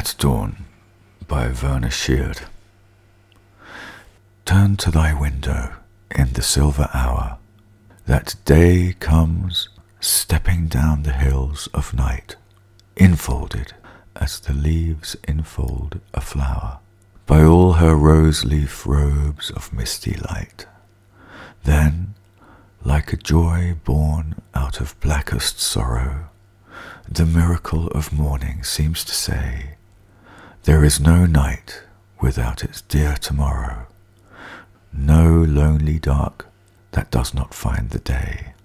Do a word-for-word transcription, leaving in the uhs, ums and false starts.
At Dawn by Virna Sheard. Turn to thy window in the silver hour, that day comes stepping down the hills of night, enfolded as the leaves enfold a flower, by all her rose-leaf robes of misty light. Then, like a joy born out of blackest sorrow, the miracle of morning seems to say, there is no night without its dear tomorrow, no lonely dark that does not find the day.